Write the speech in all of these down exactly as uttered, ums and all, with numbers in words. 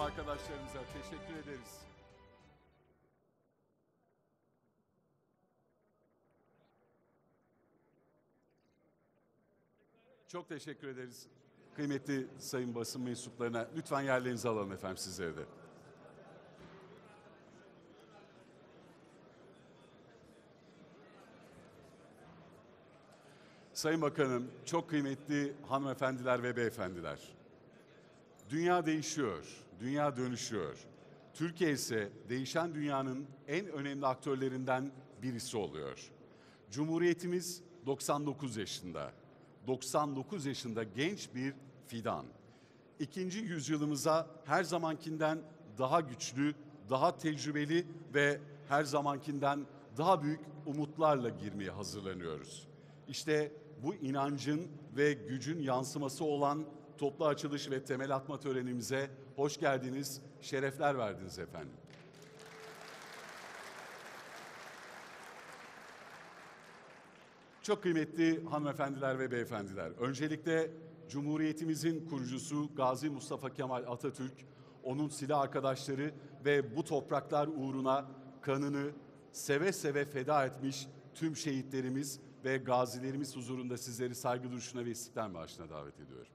arkadaşlarımıza. Teşekkür ederiz. Çok teşekkür ederiz. Kıymetli sayın basın mensuplarına lütfen yerlerinizi alalım efendim sizlere de. Sayın Bakanım, çok kıymetli hanımefendiler ve beyefendiler. Dünya değişiyor, dünya dönüşüyor. Türkiye ise değişen dünyanın en önemli aktörlerinden birisi oluyor. Cumhuriyetimiz doksan dokuz yaşında. doksan dokuz yaşında genç bir fidan. İkinci yüzyılımıza her zamankinden daha güçlü, daha tecrübeli ve her zamankinden daha büyük umutlarla girmeye hazırlanıyoruz. İşte bu inancın ve gücün yansıması olan toplu açılış ve temel atma törenimize hoş geldiniz, şerefler verdiniz efendim. Çok kıymetli hanımefendiler ve beyefendiler, öncelikle Cumhuriyetimizin kurucusu Gazi Mustafa Kemal Atatürk, onun silah arkadaşları ve bu topraklar uğruna kanını seve seve feda etmiş tüm şehitlerimiz ve gazilerimiz huzurunda sizleri saygı duruşuna ve İstiklal Marşı'na davet ediyorum.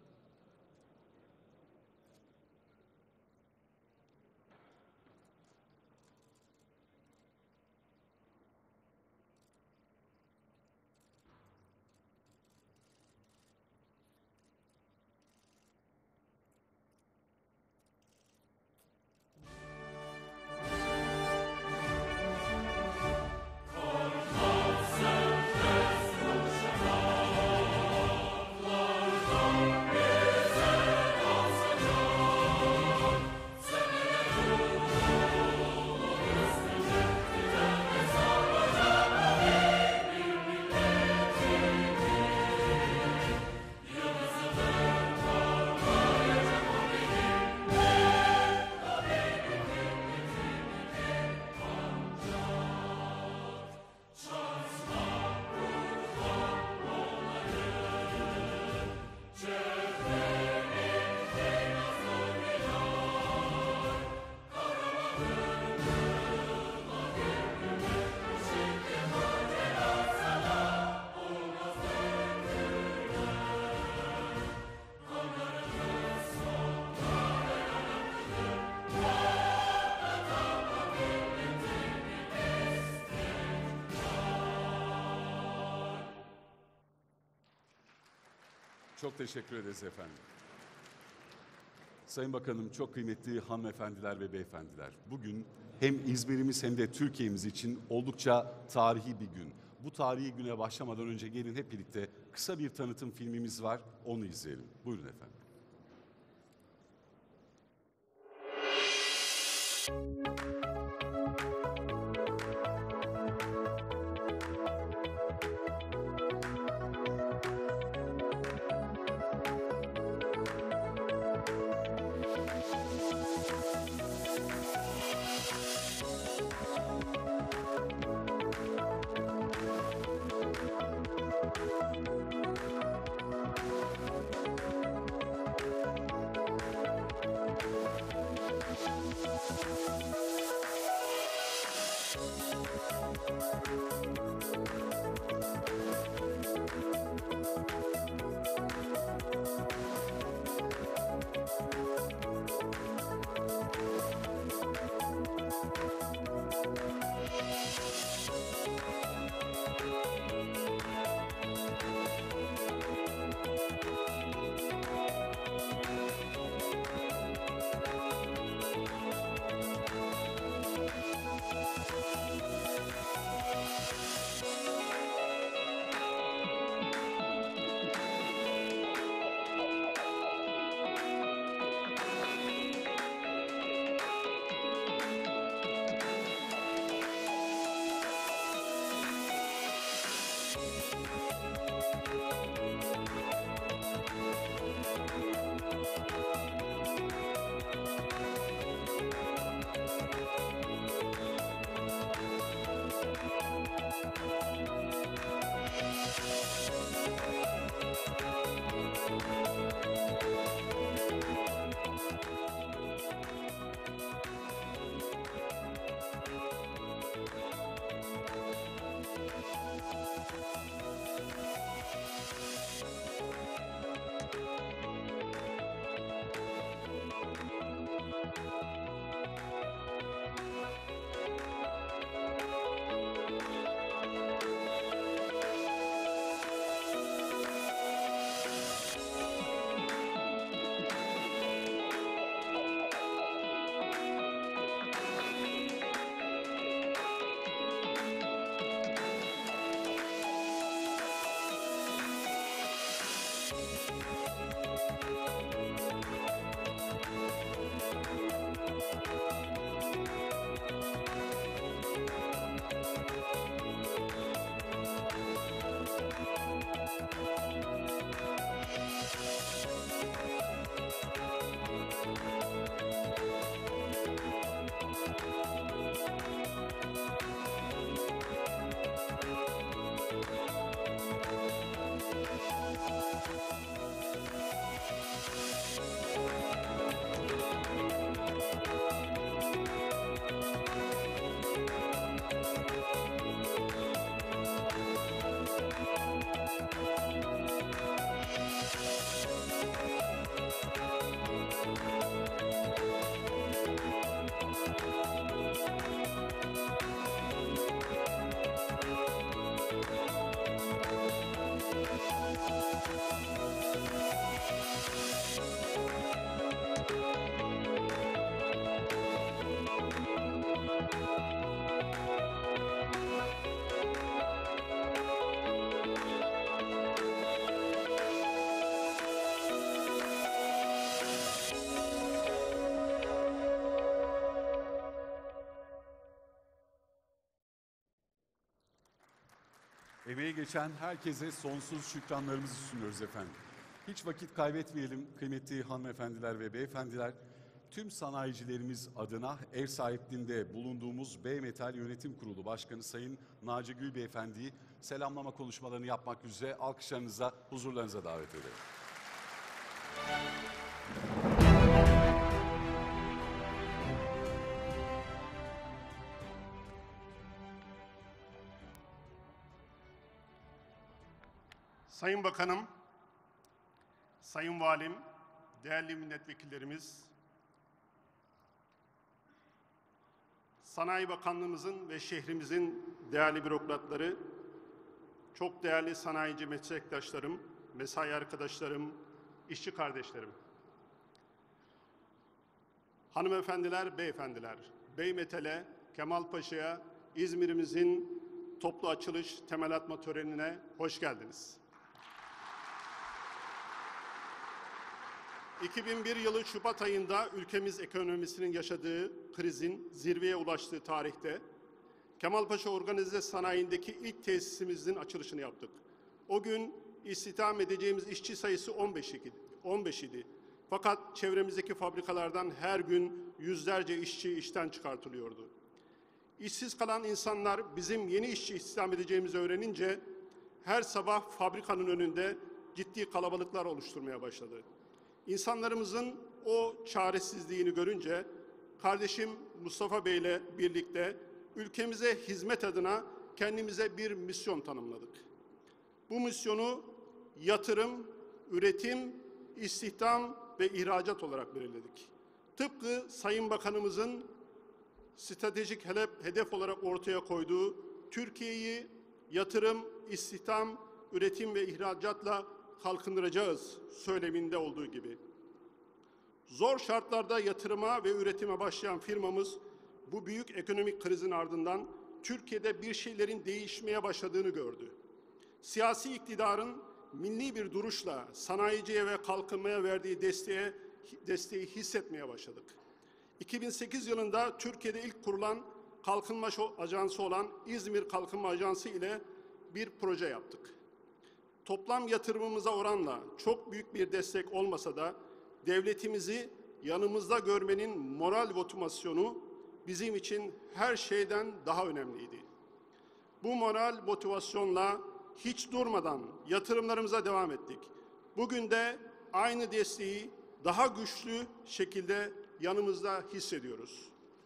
Çok teşekkür ederiz efendim. Sayın Bakanım, çok kıymetli hanımefendiler ve beyefendiler. Bugün hem İzmir'imiz hem de Türkiye'miz için oldukça tarihi bir gün. Bu tarihi güne başlamadan önce gelin hep birlikte kısa bir tanıtım filmimiz var. Onu izleyelim. Buyurun efendim. Emeği geçen herkese sonsuz şükranlarımızı sunuyoruz efendim. Hiç vakit kaybetmeyelim kıymetli hanımefendiler ve beyefendiler. Tüm sanayicilerimiz adına ev sahipliğinde bulunduğumuz B-Metal Yönetim Kurulu Başkanı Sayın Naci Gül Beyefendi'yi selamlama konuşmalarını yapmak üzere alkışlarınıza, huzurlarınıza davet ederim. Sayın Bakanım, Sayın Valim, değerli milletvekillerimiz, Sanayi Bakanlığımızın ve şehrimizin değerli bürokratları, çok değerli sanayici meslektaşlarım, mesai arkadaşlarım, işçi kardeşlerim, hanımefendiler, beyefendiler, Beymetel'e, Kemalpaşa'ya, İzmir'imizin toplu açılış temel atma törenine hoş geldiniz. iki bin bir yılı Şubat ayında ülkemiz ekonomisinin yaşadığı krizin zirveye ulaştığı tarihte Kemalpaşa Organize Sanayi'ndeki ilk tesisimizin açılışını yaptık. O gün istihdam edeceğimiz işçi sayısı on beş idi. Fakat çevremizdeki fabrikalardan her gün yüzlerce işçi işten çıkartılıyordu. İşsiz kalan insanlar bizim yeni işçi istihdam edeceğimizi öğrenince her sabah fabrikanın önünde ciddi kalabalıklar oluşturmaya başladı. İnsanlarımızın o çaresizliğini görünce kardeşim Mustafa Bey ile birlikte ülkemize hizmet adına kendimize bir misyon tanımladık. Bu misyonu yatırım, üretim, istihdam ve ihracat olarak belirledik. Tıpkı Sayın Bakanımızın stratejik hedef olarak ortaya koyduğu Türkiye'yi yatırım, istihdam, üretim ve ihracatla kalkındıracağız söyleminde olduğu gibi. Zor şartlarda yatırıma ve üretime başlayan firmamız bu büyük ekonomik krizin ardından Türkiye'de bir şeylerin değişmeye başladığını gördü. Siyasi iktidarın milli bir duruşla sanayiciye ve kalkınmaya verdiği desteğe, desteği hissetmeye başladık. iki bin sekiz yılında Türkiye'de ilk kurulan kalkınma ajansı olan İzmir Kalkınma Ajansı ile bir proje yaptık. Toplam yatırımımıza oranla çok büyük bir destek olmasa da devletimizi yanımızda görmenin moral motivasyonu bizim için her şeyden daha önemliydi. Bu moral motivasyonla hiç durmadan yatırımlarımıza devam ettik. Bugün de aynı desteği daha güçlü şekilde yanımızda hissediyoruz.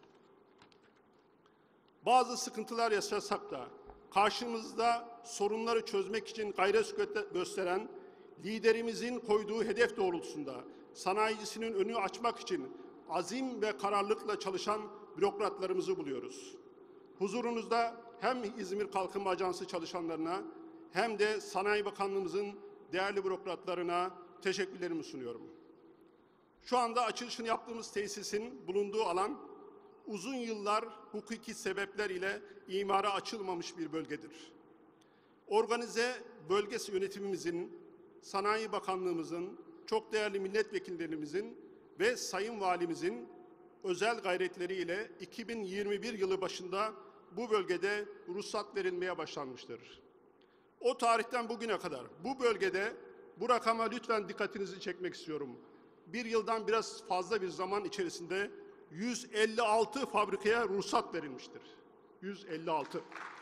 Bazı sıkıntılar yaşasak da karşımızda sorunları çözmek için gayret gösteren liderimizin koyduğu hedef doğrultusunda sanayicisinin önünü açmak için azim ve kararlılıkla çalışan bürokratlarımızı buluyoruz. Huzurunuzda hem İzmir Kalkınma Ajansı çalışanlarına hem de Sanayi Bakanlığımızın değerli bürokratlarına teşekkürlerimi sunuyorum. Şu anda açılışını yaptığımız tesisin bulunduğu alan uzun yıllar hukuki sebepler ile imara açılmamış bir bölgedir. Organize bölgesi yönetimimizin, Sanayi Bakanlığımızın, çok değerli milletvekillerimizin ve Sayın Valimizin özel gayretleriyle iki bin yirmi bir yılı başında bu bölgede ruhsat verilmeye başlanmıştır. O tarihten bugüne kadar bu bölgede, bu rakama lütfen dikkatinizi çekmek istiyorum. Bir yıldan biraz fazla bir zaman içerisinde yüz elli altı fabrikaya ruhsat verilmiştir. yüz elli altı.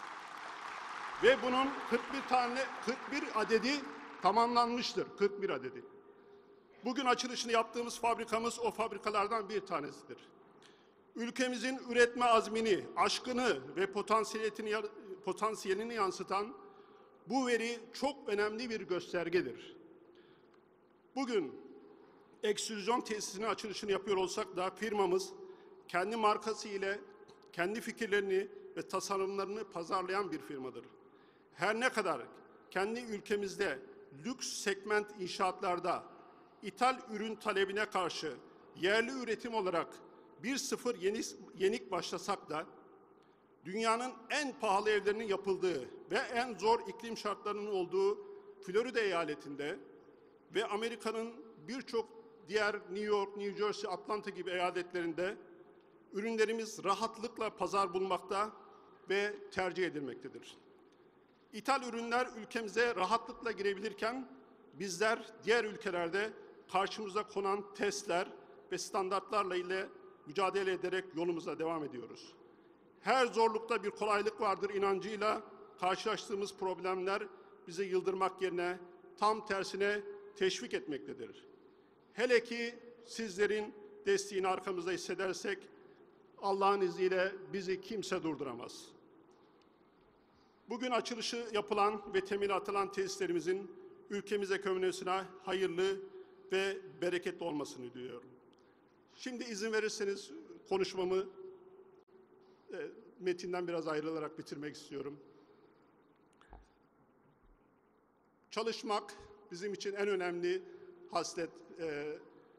Ve bunun kırk bir tane kırk bir adedi tamamlanmıştır. kırk bir adedi. Bugün açılışını yaptığımız fabrikamız o fabrikalardan bir tanesidir. Ülkemizin üretme azmini, aşkını ve potansiyelini, potansiyelini yansıtan bu veri çok önemli bir göstergedir. Bugün ekstrüzyon tesisinin açılışını yapıyor olsak da firmamız kendi markası ile kendi fikirlerini ve tasarımlarını pazarlayan bir firmadır. Her ne kadar kendi ülkemizde lüks segment inşaatlarda ithal ürün talebine karşı yerli üretim olarak bir sıfır yenik başlasak da dünyanın en pahalı evlerinin yapıldığı ve en zor iklim şartlarının olduğu Florida eyaletinde ve Amerika'nın birçok diğer New York, New Jersey, Atlanta gibi eyaletlerinde ürünlerimiz rahatlıkla pazar bulmakta ve tercih edilmektedir. İthal ürünler ülkemize rahatlıkla girebilirken bizler diğer ülkelerde karşımıza konan testler ve standartlarla ile mücadele ederek yolumuza devam ediyoruz. Her zorlukta bir kolaylık vardır inancıyla karşılaştığımız problemler bizi yıldırmak yerine tam tersine teşvik etmektedir. Hele ki sizlerin desteğini arkamızda hissedersek Allah'ın izniyle bizi kimse durduramaz. Bugün açılışı yapılan ve temeli atılan tesislerimizin ülkemize ekonomisine hayırlı ve bereketli olmasını diliyorum. Şimdi izin verirseniz konuşmamı e, metinden biraz ayrılarak bitirmek istiyorum. Çalışmak bizim için en önemli haslet. E,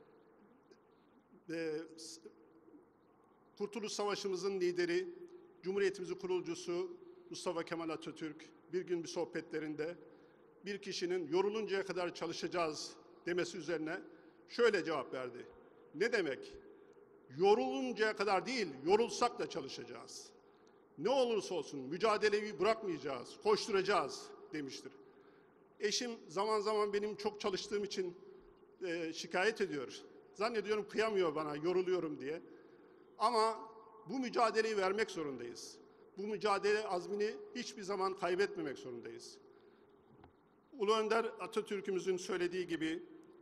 e, Kurtuluş Savaşımızın lideri, Cumhuriyetimizin kurucusu Mustafa Kemal Atatürk bir gün bir sohbetlerinde bir kişinin yoruluncaya kadar çalışacağız demesi üzerine şöyle cevap verdi. Ne demek? Yoruluncaya kadar değil, yorulsak da çalışacağız. Ne olursa olsun mücadeleyi bırakmayacağız, koşturacağız demiştir. Eşim zaman zaman benim çok çalıştığım için e, şikayet ediyor. Zannediyorum kıyamıyor bana, yoruluyorum diye. Ama bu mücadeleyi vermek zorundayız. Bu mücadele azmini hiçbir zaman kaybetmemek zorundayız. Ulu Önder Atatürk'ümüzün söylediği gibi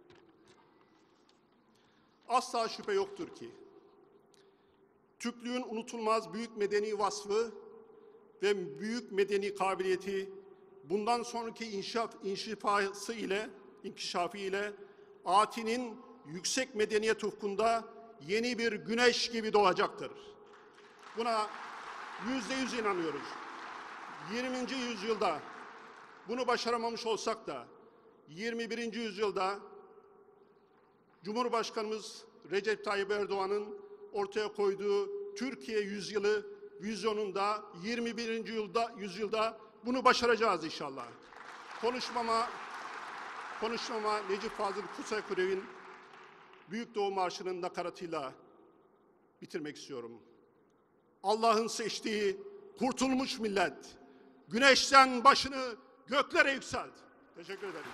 asla şüphe yoktur ki Türklüğün unutulmaz büyük medeni vasfı ve büyük medeni kabiliyeti bundan sonraki inşaat, inşifası ile, inkişafı ile Ati'nin yüksek medeniyet ufkunda yeni bir güneş gibi doğacaktır. Buna yüzde yüz inanıyoruz. yirminci yüzyılda bunu başaramamış olsak da yirmi birinci yüzyılda Cumhurbaşkanımız Recep Tayyip Erdoğan'ın ortaya koyduğu Türkiye yüzyılı vizyonunda yirmi birinci yüzyılda, yüzyılda bunu başaracağız inşallah. Konuşmama, konuşmama Necip Fazıl Kısakürev'in Büyük Doğu Marşı'nın nakaratıyla bitirmek istiyorum. Allah'ın seçtiği kurtulmuş millet, güneşten başını göklere yükselt. Teşekkür ederim.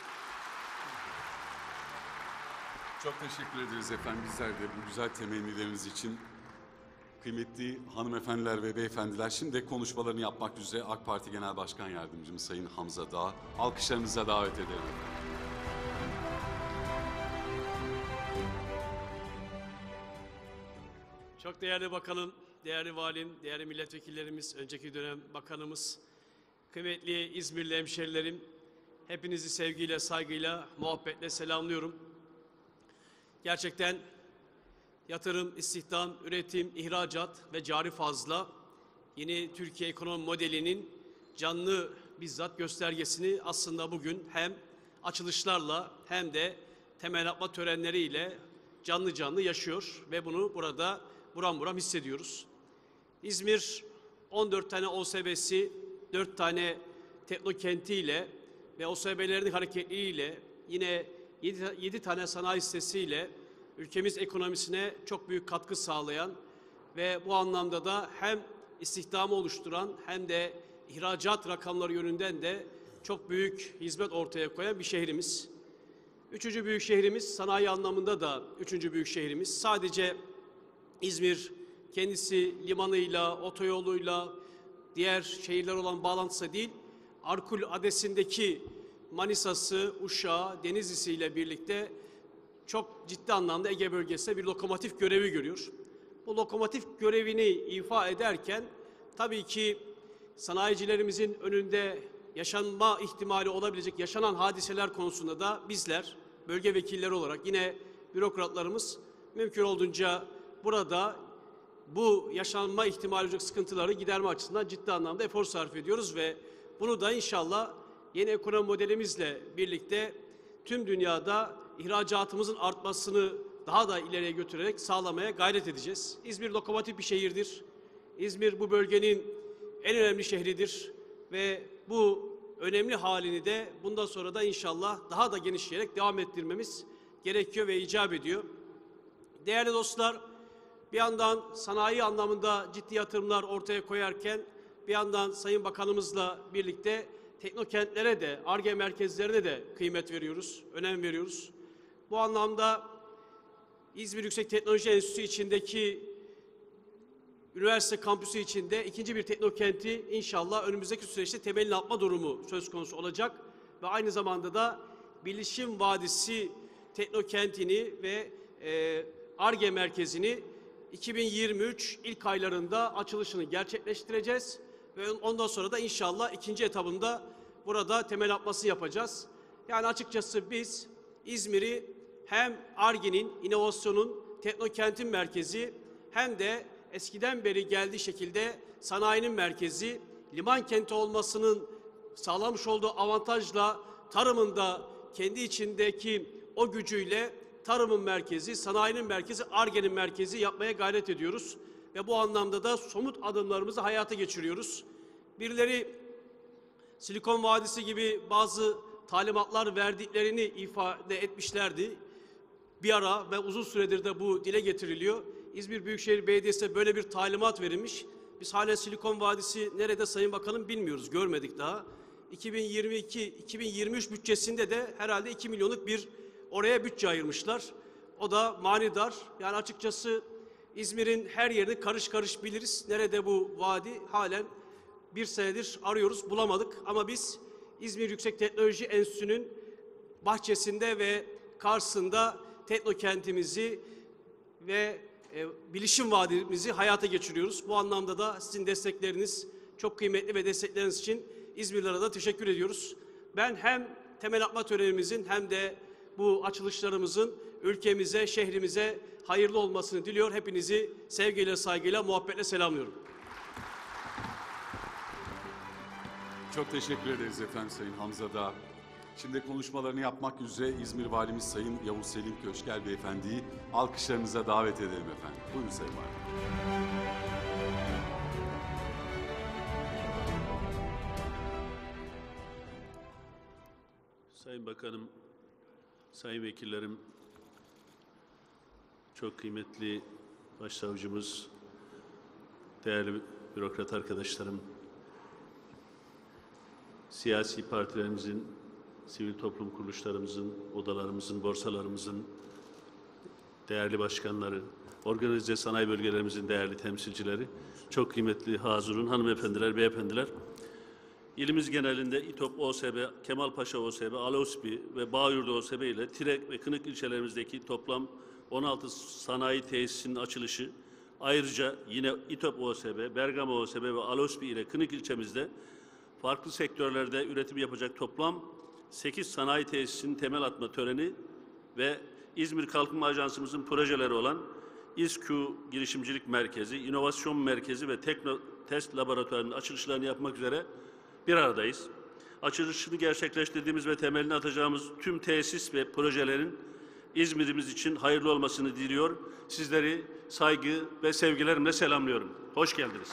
Çok teşekkür ederiz efendim bizler de bu güzel temennileriniz için. Kıymetli hanımefendiler ve beyefendiler, şimdi konuşmalarını yapmak üzere AK Parti Genel Başkan Yardımcımız Sayın Hamza Dağ, alkışlarınıza davet ederim. Çok değerli bakanım, değerli valim, değerli milletvekillerimiz, önceki dönem bakanımız, kıymetli İzmirli hemşerilerim, hepinizi sevgiyle, saygıyla, muhabbetle selamlıyorum. Gerçekten yatırım, istihdam, üretim, ihracat ve cari fazla yeni Türkiye ekonomi modelinin canlı bizzat göstergesini aslında bugün hem açılışlarla hem de temel atma törenleriyle canlı canlı yaşıyor ve bunu burada buram buram hissediyoruz. İzmir on dört tane O S B'si, dört tane teknokentiyle ve O S B'lerin hareketliliğiyle yine yedi tane sanayi sitesiyle ülkemiz ekonomisine çok büyük katkı sağlayan ve bu anlamda da hem istihdamı oluşturan hem de ihracat rakamları yönünden de çok büyük hizmet ortaya koyan bir şehrimiz. Üçüncü büyük şehrimiz, sanayi anlamında da üçüncü büyük şehrimiz. Sadece İzmir kendisi limanıyla, otoyoluyla, diğer şehirler olan bağlantısı değil, Arkul adresindeki Manisa'sı, Uşağı, Denizli'si ile birlikte çok ciddi anlamda Ege bölgesinde bir lokomotif görevi görüyor. Bu lokomotif görevini ifa ederken tabii ki sanayicilerimizin önünde yaşanma ihtimali olabilecek yaşanan hadiseler konusunda da bizler bölge vekilleri olarak yine bürokratlarımız mümkün olduğunca burada bu yaşanma ihtimali olacak sıkıntıları giderme açısından ciddi anlamda efor sarf ediyoruz ve bunu da inşallah yeni ekonomi modelimizle birlikte tüm dünyada ihracatımızın artmasını daha da ileriye götürerek sağlamaya gayret edeceğiz. İzmir lokomotif bir şehirdir. İzmir bu bölgenin en önemli şehridir ve bu önemli halini de bundan sonra da inşallah daha da genişleyerek devam ettirmemiz gerekiyor ve icap ediyor. Değerli dostlar, bir yandan sanayi anlamında ciddi yatırımlar ortaya koyarken bir yandan Sayın Bakanımızla birlikte teknokentlere de, Ar-Ge merkezlerine de kıymet veriyoruz, önem veriyoruz. Bu anlamda İzmir Yüksek Teknoloji Enstitüsü içindeki üniversite kampüsü içinde ikinci bir teknokenti inşallah önümüzdeki süreçte temelini atma durumu söz konusu olacak ve aynı zamanda da Bilişim Vadisi teknokentini ve e, Ar-Ge merkezini iki bin yirmi üç ilk aylarında açılışını gerçekleştireceğiz ve ondan sonra da inşallah ikinci etabında burada temel atması yapacağız. Yani açıkçası biz İzmir'i hem Ar-Ge'nin, inovasyonun, teknokentin merkezi hem de eskiden beri geldiği şekilde sanayinin merkezi, liman kenti olmasının sağlamış olduğu avantajla tarımında kendi içindeki o gücüyle tarımın merkezi, sanayinin merkezi, Ar-Ge'nin merkezi yapmaya gayret ediyoruz. Ve bu anlamda da somut adımlarımızı hayata geçiriyoruz. Birileri Silikon Vadisi gibi bazı talimatlar verdiklerini ifade etmişlerdi. Bir ara ve uzun süredir de bu dile getiriliyor. İzmir Büyükşehir Belediyesi'ne böyle bir talimat verilmiş. Biz hala Silikon Vadisi nerede Sayın Bakanım bilmiyoruz, görmedik daha. iki bin yirmi iki iki bin yirmi üç bütçesinde de herhalde iki milyonluk bir oraya bütçe ayırmışlar. O da manidar. Yani açıkçası İzmir'in her yerini karış karış biliriz. Nerede bu vadi? Halen bir senedir arıyoruz, bulamadık. Ama biz İzmir Yüksek Teknoloji Enstitüsü'nün bahçesinde ve karşısında teknokentimizi ve e, bilişim vadimizi hayata geçiriyoruz. Bu anlamda da sizin destekleriniz çok kıymetli ve destekleriniz için İzmirlilere de teşekkür ediyoruz. Ben hem temel atma törenimizin hem de bu açılışlarımızın ülkemize, şehrimize hayırlı olmasını diliyor. Hepinizi sevgiyle, saygıyla, muhabbetle selamlıyorum. Çok teşekkür ederiz efendim Sayın Hamza Dağ. Şimdi konuşmalarını yapmak üzere İzmir Valimiz Sayın Yavuz Selim Köşkel Beyefendi'yi alkışlarınıza davet edelim efendim. Buyurun Sayın Valim. Sayın Bakanım, Sayın Vekillerim, çok kıymetli Başsavcımız, değerli bürokrat arkadaşlarım, siyasi partilerimizin, sivil toplum kuruluşlarımızın, odalarımızın, borsalarımızın değerli başkanları, organize sanayi bölgelerimizin değerli temsilcileri, çok kıymetli hazırın hanımefendiler, beyefendiler, İlimiz genelinde İTOP O S B, Kemalpaşa O S B, Alosbi ve Bağyurdu O S B ile Tirek ve Kınık ilçelerimizdeki toplam on altı sanayi tesisinin açılışı, ayrıca yine İTOP O S B, Bergama O S B ve Alosbi ile Kınık ilçemizde farklı sektörlerde üretim yapacak toplam sekiz sanayi tesisinin temel atma töreni ve İzmir Kalkınma Ajansımızın projeleri olan İSKÜ Girişimcilik Merkezi, İnovasyon Merkezi ve Tekno Test Laboratuvarı'nın açılışlarını yapmak üzere bir aradayız. Açılışını gerçekleştirdiğimiz ve temelini atacağımız tüm tesis ve projelerin İzmir'imiz için hayırlı olmasını diliyor. Sizleri saygı ve sevgilerimle selamlıyorum. Hoş geldiniz.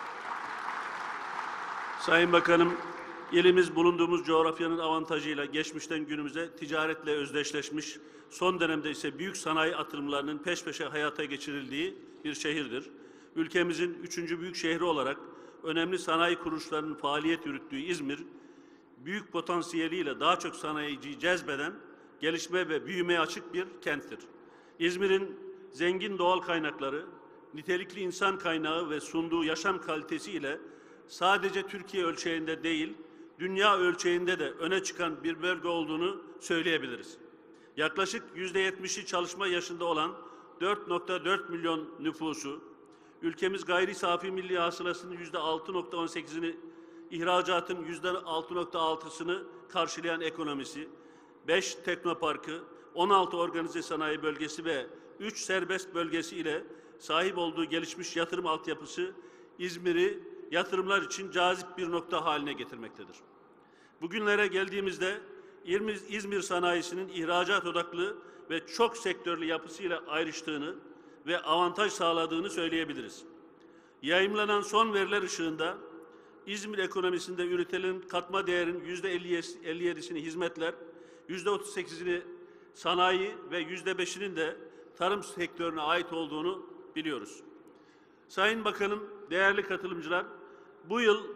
Sayın Bakanım, ilimiz bulunduğumuz coğrafyanın avantajıyla geçmişten günümüze ticaretle özdeşleşmiş, son dönemde ise büyük sanayi atılımlarının peş peşe hayata geçirildiği bir şehirdir. Ülkemizin üçüncü büyük şehri olarak önemli sanayi kuruluşlarının faaliyet yürüttüğü İzmir, büyük potansiyeliyle daha çok sanayiciyi cezbeden, gelişme ve büyümeye açık bir kenttir. İzmir'in zengin doğal kaynakları, nitelikli insan kaynağı ve sunduğu yaşam kalitesiyle sadece Türkiye ölçeğinde değil, dünya ölçeğinde de öne çıkan bir bölge olduğunu söyleyebiliriz. Yaklaşık yüzde yetmişi çalışma yaşında olan dört nokta dört milyon nüfusu, ülkemiz gayri safi milli hasılasının yüzde altı nokta on sekizini, ihracatın yüzde altı nokta altısını karşılayan ekonomisi, beş teknoparkı, on altı organize sanayi bölgesi ve üç serbest bölgesi ile sahip olduğu gelişmiş yatırım altyapısı İzmir'i yatırımlar için cazip bir nokta haline getirmektedir. Bugünlere geldiğimizde İzmir sanayisinin ihracat odaklı ve çok sektörlü yapısıyla ayrıştığını ve avantaj sağladığını söyleyebiliriz. Yayımlanan son veriler ışığında İzmir ekonomisinde üretilen katma değerin yüzde elli yedisini hizmetler, yüzde otuz sekizini sanayi ve yüzde beşinin de tarım sektörüne ait olduğunu biliyoruz. Sayın Bakanım, değerli katılımcılar, bu yıl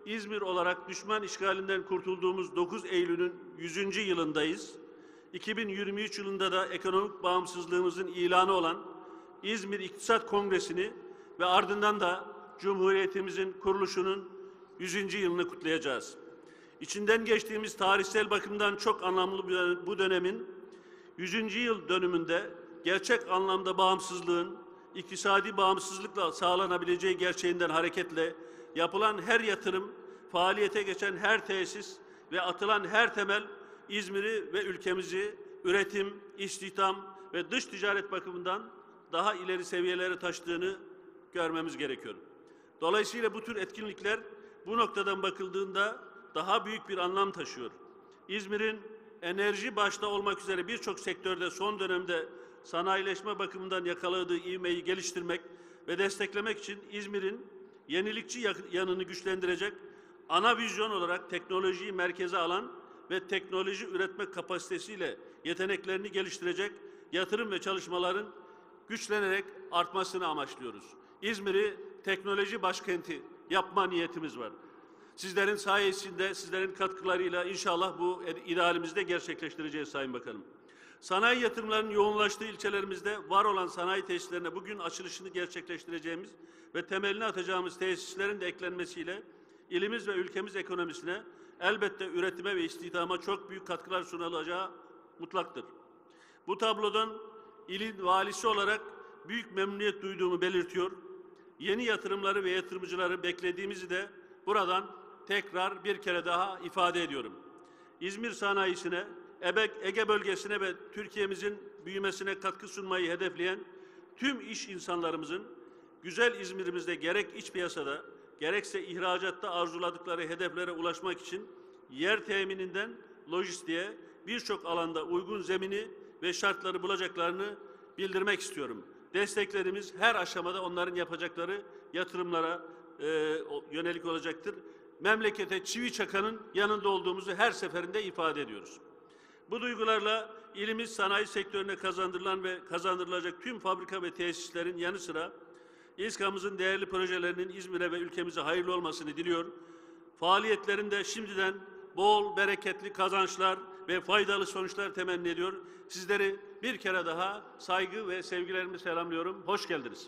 İzmir olarak düşman işgalinden kurtulduğumuz dokuz Eylül'ün yüzüncü yılındayız. iki bin yirmi üç yılında da ekonomik bağımsızlığımızın ilanı olan İzmir İktisat Kongresi'ni ve ardından da Cumhuriyetimizin kuruluşunun yüzüncü yılını kutlayacağız. İçinden geçtiğimiz tarihsel bakımdan çok anlamlı bu dönemin yüzüncü yıl dönümünde gerçek anlamda bağımsızlığın iktisadi bağımsızlıkla sağlanabileceği gerçeğinden hareketle yapılan her yatırım, faaliyete geçen her tesis ve atılan her temel İzmir'i ve ülkemizi üretim, istihdam ve dış ticaret bakımından daha ileri seviyelere taşıdığını görmemiz gerekiyor. Dolayısıyla bu tür etkinlikler bu noktadan bakıldığında daha büyük bir anlam taşıyor. İzmir'in enerji başta olmak üzere birçok sektörde son dönemde sanayileşme bakımından yakaladığı ivmeyi geliştirmek ve desteklemek için İzmir'in yenilikçi yanını güçlendirecek ana vizyon olarak teknolojiyi merkeze alan ve teknoloji üretmek kapasitesiyle yeteneklerini geliştirecek yatırım ve çalışmaların güçlenerek artmasını amaçlıyoruz. İzmir'i teknoloji başkenti yapma niyetimiz var. Sizlerin sayesinde, sizlerin katkılarıyla inşallah bu idealimizi de gerçekleştireceğiz Sayın Bakanım. Sanayi yatırımlarının yoğunlaştığı ilçelerimizde var olan sanayi tesislerine bugün açılışını gerçekleştireceğimiz ve temelini atacağımız tesislerin de eklenmesiyle ilimiz ve ülkemiz ekonomisine elbette üretime ve istihdama çok büyük katkılar sunulacağı mutlaktır. Bu tablodan ilin valisi olarak büyük memnuniyet duyduğumu belirtiyor. Yeni yatırımları ve yatırımcıları beklediğimizi de buradan tekrar bir kere daha ifade ediyorum. İzmir sanayisine, Ege bölgesine ve Türkiye'mizin büyümesine katkı sunmayı hedefleyen tüm iş insanlarımızın güzel İzmir'imizde gerek iç piyasada gerekse ihracatta arzuladıkları hedeflere ulaşmak için yer temininden lojistiğe birçok alanda uygun zemini ve şartları bulacaklarını bildirmek istiyorum. Desteklerimiz her aşamada onların yapacakları yatırımlara e, yönelik olacaktır. Memlekete çivi çakanın yanında olduğumuzu her seferinde ifade ediyoruz. Bu duygularla ilimiz sanayi sektörüne kazandırılan ve kazandırılacak tüm fabrika ve tesislerin yanı sıra İSKA'mızın değerli projelerinin İzmir'e ve ülkemize hayırlı olmasını diliyor. Faaliyetlerinde şimdiden bol, bereketli kazançlar ve faydalı sonuçlar temenni ediyor. Sizleri bir kere daha saygı ve sevgilerimi selamlıyorum. Hoş geldiniz.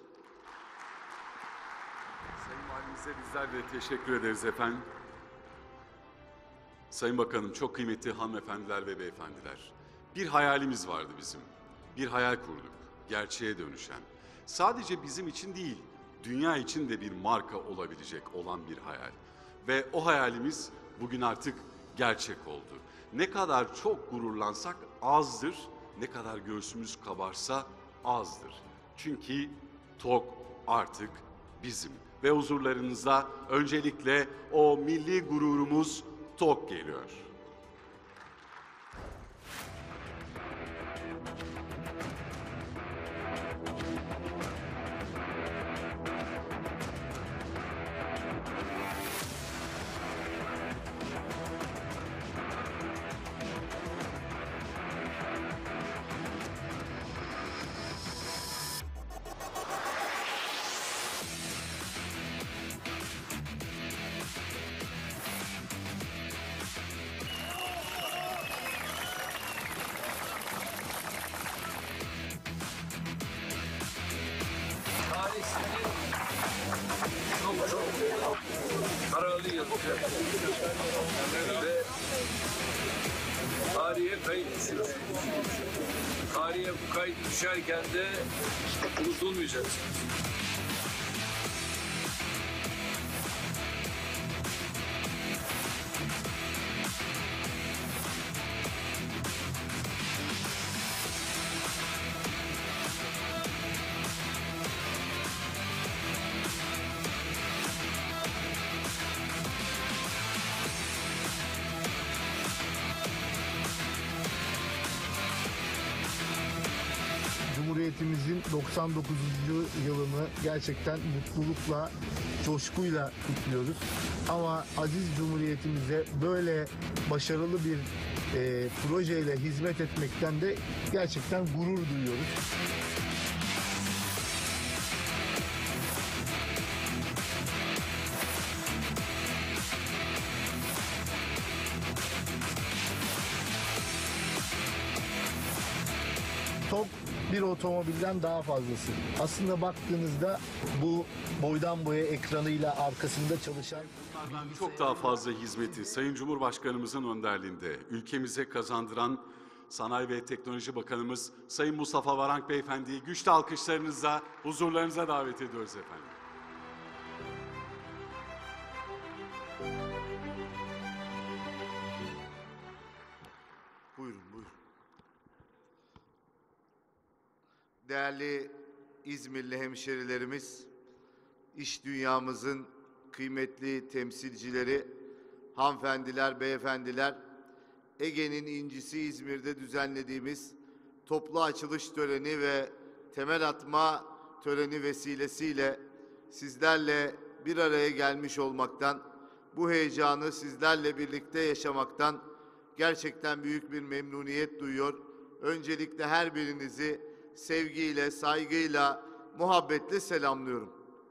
Sayın Valimize bizler de teşekkür ederiz efendim. Sayın Bakanım, çok kıymetli hanımefendiler ve beyefendiler. Bir hayalimiz vardı bizim. Bir hayal kurduk. Gerçeğe dönüşen. Sadece bizim için değil, dünya için de bir marka olabilecek olan bir hayal. Ve o hayalimiz bugün artık gerçek oldu. Ne kadar çok gururlansak azdır, ne kadar göğsümüz kabarsa azdır. Çünkü TOG artık bizim. Ve huzurlarınıza öncelikle o milli gururumuz TOG geliyor. Çok çok kararlı yazacak ve tarihe kayıt düşüyor. Tarihe bu kayıt düşerken de unutulmayacaksınız. Cumhuriyetimizin doksan dokuzuncu yılını gerçekten mutlulukla, coşkuyla kutluyoruz. Ama aziz Cumhuriyetimize böyle başarılı bir e, projeyle hizmet etmekten de gerçekten gurur duyuyoruz. tok bir otomobilden daha fazlası. Aslında baktığınızda bu boydan boya ekranıyla arkasında çalışan Çok daha fazla hizmeti Sayın Cumhurbaşkanımızın önderliğinde ülkemize kazandıran Sanayi ve Teknoloji Bakanımız Sayın Mustafa Varank Beyefendi'yi güçlü alkışlarınızla huzurlarınıza davet ediyoruz efendim. Buyurun, buyurun. Değerli İzmirli hemşerilerimiz, iş dünyamızın kıymetli temsilcileri, hanımefendiler, beyefendiler, Ege'nin incisi İzmir'de düzenlediğimiz toplu açılış töreni ve temel atma töreni vesilesiyle sizlerle bir araya gelmiş olmaktan, bu heyecanı sizlerle birlikte yaşamaktan gerçekten büyük bir memnuniyet duyuyor. Öncelikle her birinizi sevgiyle, saygıyla, muhabbetle selamlıyorum.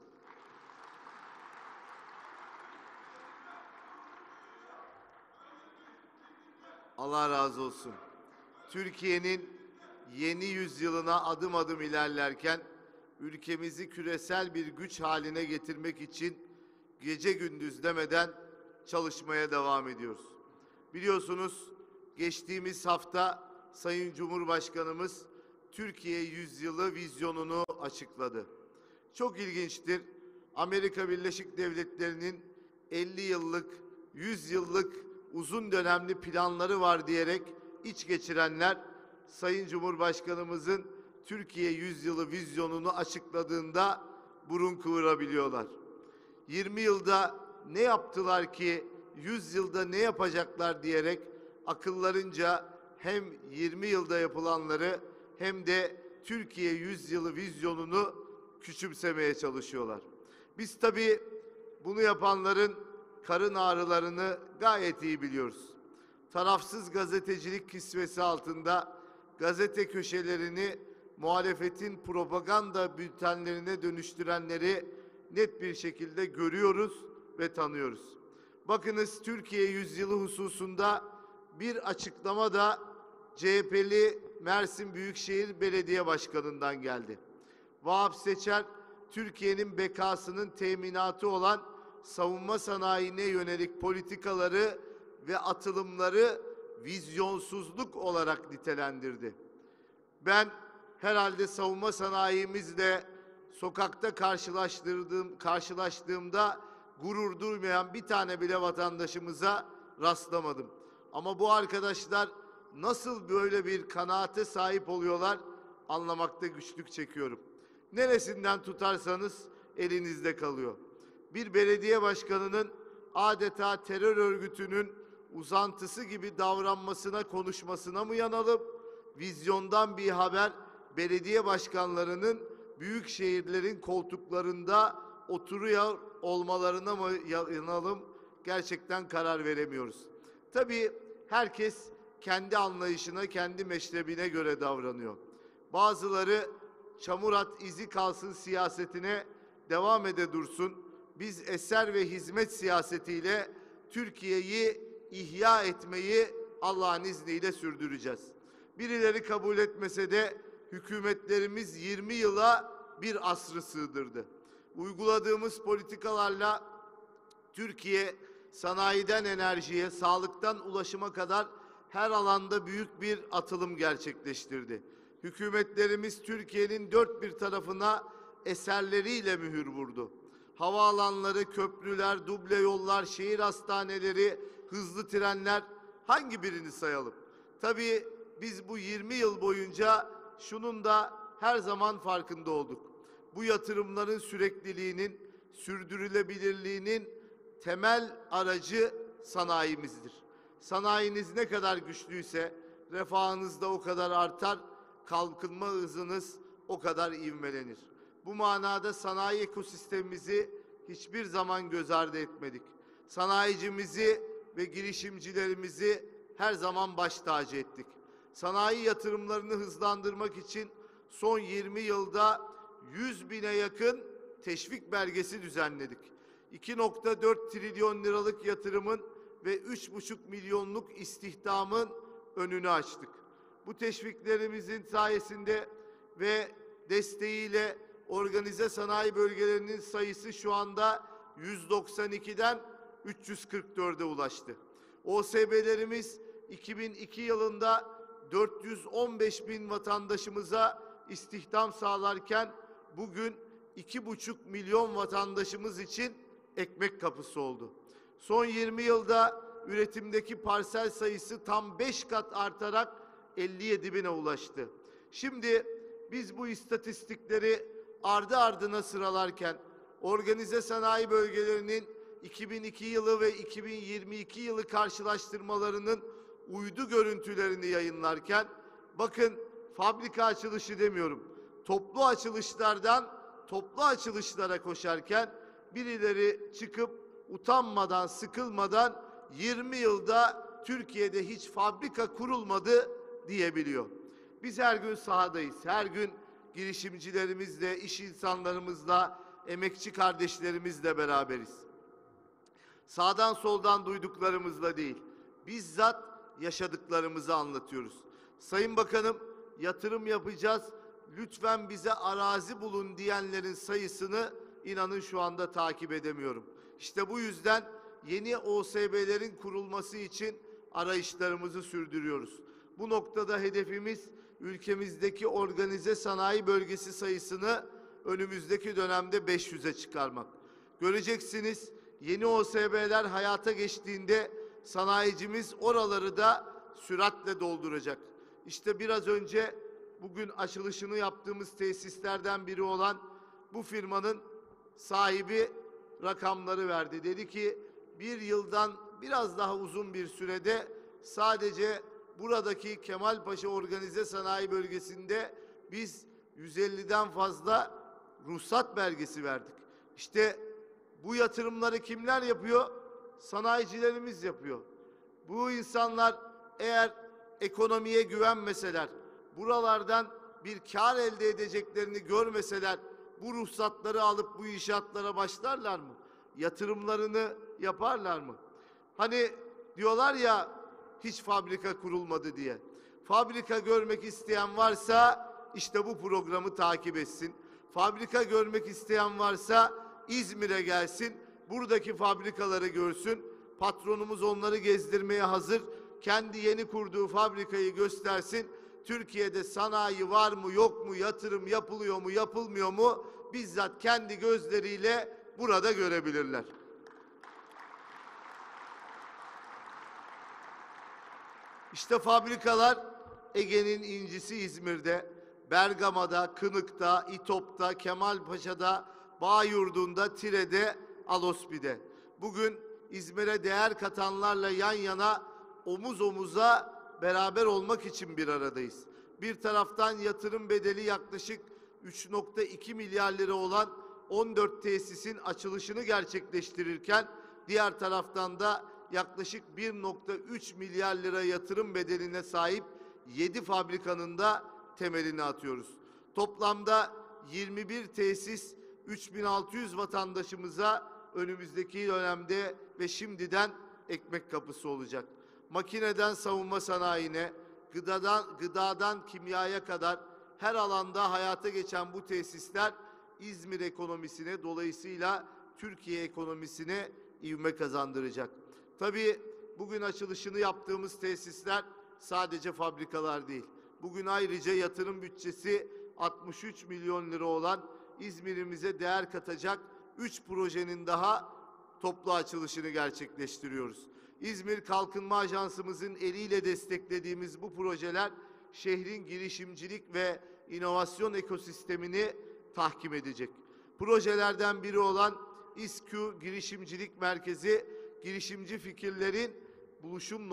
Allah razı olsun. Türkiye'nin yeni yüzyılına adım adım ilerlerken ülkemizi küresel bir güç haline getirmek için gece gündüz demeden çalışmaya devam ediyoruz. Biliyorsunuz geçtiğimiz hafta Sayın Cumhurbaşkanımız Türkiye Yüzyılı vizyonunu açıkladı. Çok ilginçtir. Amerika Birleşik Devletleri'nin elli yıllık, yüz yıllık uzun dönemli planları var diyerek iç geçirenler Sayın Cumhurbaşkanımızın Türkiye Yüzyılı vizyonunu açıkladığında burun kıvırabiliyorlar. yirmi yılda ne yaptılar ki yüz yılda ne yapacaklar diyerek akıllarınca hem yirmi yılda yapılanları hem de Türkiye Yüzyılı vizyonunu küçümsemeye çalışıyorlar. Biz tabii bunu yapanların karın ağrılarını gayet iyi biliyoruz. Tarafsız gazetecilik kisvesi altında gazete köşelerini muhalefetin propaganda bültenlerine dönüştürenleri net bir şekilde görüyoruz ve tanıyoruz. Bakınız Türkiye Yüzyılı hususunda bir açıklama da C H P'li Mersin Büyükşehir Belediye Başkanı'ndan geldi. Vahap Seçer, Türkiye'nin bekasının teminatı olan savunma sanayine yönelik politikaları ve atılımları vizyonsuzluk olarak nitelendirdi. Ben herhalde savunma sanayimizle sokakta karşılaştırdığım, karşılaştığımda gurur duymayan bir tane bile vatandaşımıza rastlamadım. Ama bu arkadaşlar nasıl böyle bir kanaate sahip oluyorlar anlamakta güçlük çekiyorum. Neresinden tutarsanız elinizde kalıyor. Bir belediye başkanının adeta terör örgütünün uzantısı gibi davranmasına, konuşmasına mı yanalım? Vizyondan bir haber belediye başkanlarının büyük şehirlerin koltuklarında oturuyor olmalarına mı yanalım? Gerçekten karar veremiyoruz. Tabii herkes kendi anlayışına, kendi meşrebine göre davranıyor. Bazıları çamur at izi kalsın siyasetine devam ede dursun. Biz eser ve hizmet siyasetiyle Türkiye'yi ihya etmeyi Allah'ın izniyle sürdüreceğiz. Birileri kabul etmese de hükümetlerimiz yirmi yıla bir asrı sığdırdı. Uyguladığımız politikalarla Türkiye sanayiden enerjiye, sağlıktan ulaşıma kadar her alanda büyük bir atılım gerçekleştirdi. Hükümetlerimiz Türkiye'nin dört bir tarafına eserleriyle mühür vurdu. Havaalanları, köprüler, duble yollar, şehir hastaneleri, hızlı trenler, hangi birini sayalım? Tabii biz bu yirmi yıl boyunca şunun da her zaman farkında olduk. Bu yatırımların sürekliliğinin, sürdürülebilirliğinin temel aracı sanayimizdir. Sanayiniz ne kadar güçlüyse refahınız da o kadar artar, kalkınma hızınız o kadar ivmelenir. Bu manada sanayi ekosistemimizi hiçbir zaman göz ardı etmedik. Sanayicimizi ve girişimcilerimizi her zaman baş tacı ettik. Sanayi yatırımlarını hızlandırmak için son yirmi yılda yüz bine yakın teşvik belgesi düzenledik. iki nokta dört trilyon liralık yatırımın ve üç buçuk milyonluk istihdamın önünü açtık. Bu teşviklerimizin sayesinde ve desteğiyle organize sanayi bölgelerinin sayısı şu anda yüz doksan ikiden üç yüz kırk dörde ulaştı. O S B'lerimiz iki bin iki yılında dört yüz on beş bin vatandaşımıza istihdam sağlarken bugün iki buçuk milyon vatandaşımız için ekmek kapısı oldu. Son yirmi yılda üretimdeki parsel sayısı tam beş kat artarak elli yedi bine ulaştı. Şimdi biz bu istatistikleri ardı ardına sıralarken organize sanayi bölgelerinin iki bin iki yılı ve iki bin yirmi iki yılı karşılaştırmalarının uydu görüntülerini yayınlarken bakın fabrika açılışı demiyorum. Toplu açılışlardan toplu açılışlara koşarken birileri çıkıp utanmadan, sıkılmadan yirmi yılda Türkiye'de hiç fabrika kurulmadı diyebiliyor. Biz her gün sahadayız. Her gün girişimcilerimizle, iş insanlarımızla, emekçi kardeşlerimizle beraberiz. Sağdan soldan duyduklarımızla değil, bizzat yaşadıklarımızı anlatıyoruz. Sayın Bakanım, yatırım yapacağız, lütfen bize arazi bulun diyenlerin sayısını inanın şu anda takip edemiyorum. İşte bu yüzden yeni O S B'lerin kurulması için arayışlarımızı sürdürüyoruz. Bu noktada hedefimiz ülkemizdeki organize sanayi bölgesi sayısını önümüzdeki dönemde beş yüze çıkarmak. Göreceksiniz yeni O S B'ler hayata geçtiğinde sanayicimiz oraları da süratle dolduracak. İşte biraz önce bugün açılışını yaptığımız tesislerden biri olan bu firmanın sahibi rakamları verdi. Dedi ki bir yıldan biraz daha uzun bir sürede sadece buradaki Kemalpaşa Organize Sanayi Bölgesi'nde biz yüz elliden fazla ruhsat belgesi verdik. İşte bu yatırımları kimler yapıyor? Sanayicilerimiz yapıyor. Bu insanlar eğer ekonomiye güvenmeseler, buralardan bir kar elde edeceklerini görmeseler, bu ruhsatları alıp bu inşaatlara başlarlar mı? Yatırımlarını yaparlar mı? Hani diyorlar ya hiç fabrika kurulmadı diye. Fabrika görmek isteyen varsa işte bu programı takip etsin. Fabrika görmek isteyen varsa İzmir'e gelsin. Buradaki fabrikaları görsün. Patronumuz onları gezdirmeye hazır. Kendi yeni kurduğu fabrikayı göstersin. Türkiye'de sanayi var mı yok mu, yatırım yapılıyor mu yapılmıyor mu bizzat kendi gözleriyle burada görebilirler. İşte fabrikalar Ege'nin incisi İzmir'de, Bergama'da, Kınık'ta, İtop'ta, Kemalpaşa'da, Bağyurdu'nda, Tire'de, Alospi'de. Bugün İzmir'e değer katanlarla yan yana omuz omuza beraber olmak için bir aradayız. Bir taraftan yatırım bedeli yaklaşık üç nokta iki milyar lira olan on dört tesisin açılışını gerçekleştirirken diğer taraftan da yaklaşık bir nokta üç milyar lira yatırım bedeline sahip yedi fabrikanın da temelini atıyoruz. Toplamda yirmi bir tesis üç bin altı yüz vatandaşımıza önümüzdeki dönemde ve şimdiden ekmek kapısı olacak. Makineden savunma sanayine, gıdadan, gıdadan kimyaya kadar her alanda hayata geçen bu tesisler İzmir ekonomisine, dolayısıyla Türkiye ekonomisine ivme kazandıracak. Tabii bugün açılışını yaptığımız tesisler sadece fabrikalar değil. Bugün ayrıca yatırım bütçesi altmış üç milyon lira olan İzmir'imize değer katacak üç projenin daha toplu açılışını gerçekleştiriyoruz. İzmir Kalkınma Ajansımızın eliyle desteklediğimiz bu projeler şehrin girişimcilik ve inovasyon ekosistemini tahkim edecek. Projelerden biri olan İSKÜ Girişimcilik Merkezi, girişimci fikirlerin buluşum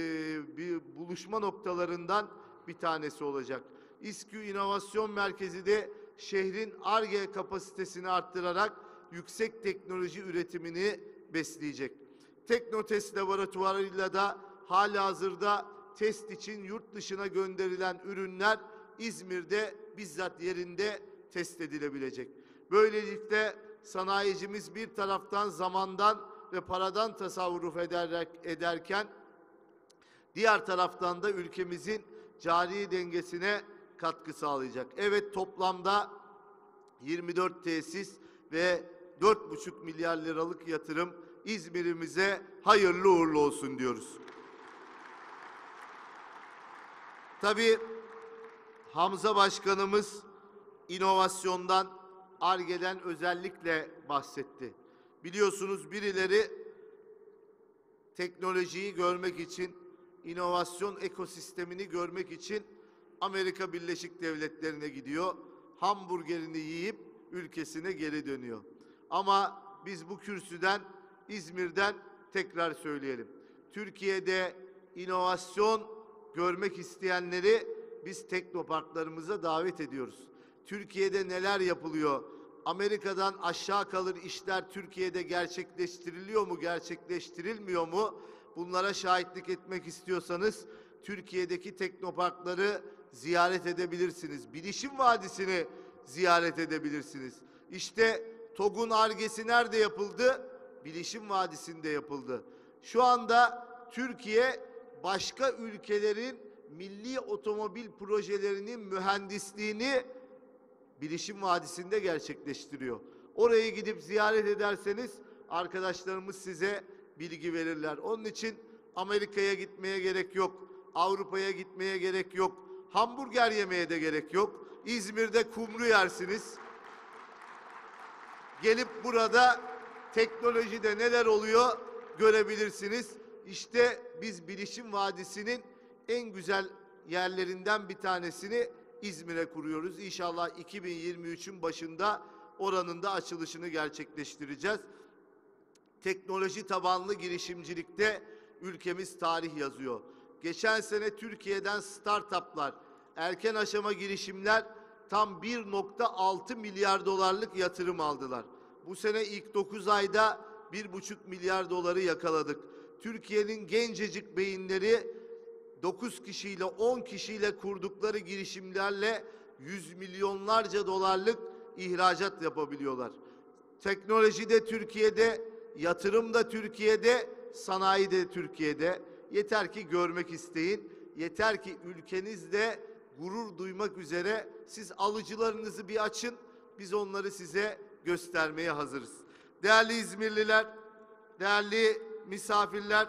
bir buluşma noktalarından bir tanesi olacak. İSKÜ İnovasyon Merkezi de şehrin Ar-Ge kapasitesini arttırarak yüksek teknoloji üretimini besleyecek. Teknotest laboratuvarıyla da halihazırda test için yurt dışına gönderilen ürünler İzmir'de bizzat yerinde test edilebilecek. Böylelikle sanayicimiz bir taraftan zamandan ve paradan tasarruf ederek, ederken diğer taraftan da ülkemizin cari dengesine katkı sağlayacak. Evet, toplamda yirmi dört tesis ve dört buçuk milyar liralık yatırım İzmir'imize hayırlı uğurlu olsun diyoruz. Tabii Hamza Başkanımız inovasyondan, Ar-Ge'den özellikle bahsetti. Biliyorsunuz birileri teknolojiyi görmek için, inovasyon ekosistemini görmek için Amerika Birleşik Devletleri'ne gidiyor. Hamburgerini yiyip ülkesine geri dönüyor. Ama biz bu kürsüden, İzmir'den tekrar söyleyelim. Türkiye'de inovasyon görmek isteyenleri biz teknoparklarımıza davet ediyoruz. Türkiye'de neler yapılıyor? Amerika'dan aşağı kalır işler Türkiye'de gerçekleştiriliyor mu, gerçekleştirilmiyor mu? Bunlara şahitlik etmek istiyorsanız Türkiye'deki teknoparkları ziyaret edebilirsiniz. Bilişim Vadisi'ni ziyaret edebilirsiniz. İşte TOG'un Ar-Ge'si nerede yapıldı? Bilişim Vadisi'nde yapıldı. Şu anda Türkiye başka ülkelerin milli otomobil projelerinin mühendisliğini Bilişim Vadisi'nde gerçekleştiriyor. Oraya gidip ziyaret ederseniz arkadaşlarımız size bilgi verirler. Onun için Amerika'ya gitmeye gerek yok. Avrupa'ya gitmeye gerek yok. Hamburger yemeye de gerek yok. İzmir'de kumru yersiniz. Gelip burada teknolojide neler oluyor görebilirsiniz. İşte biz Bilişim Vadisi'nin en güzel yerlerinden bir tanesini İzmir'e kuruyoruz. İnşallah iki bin yirmi üçün başında oranın da açılışını gerçekleştireceğiz. Teknoloji tabanlı girişimcilikte ülkemiz tarih yazıyor. Geçen sene Türkiye'den startuplar, erken aşama girişimler tam bir nokta altı milyar dolarlık yatırım aldılar. Bu sene ilk dokuz ayda bir buçuk milyar doları yakaladık. Türkiye'nin gencecik beyinleri dokuz kişiyle on kişiyle kurdukları girişimlerle yüz milyonlarca dolarlık ihracat yapabiliyorlar. Teknoloji de Türkiye'de, yatırım da Türkiye'de, sanayi de Türkiye'de. Yeter ki görmek isteyin. Yeter ki ülkenizde gurur duymak üzere siz alıcılarınızı bir açın. Biz onları size göstermeye hazırız. Değerli İzmirliler, değerli misafirler,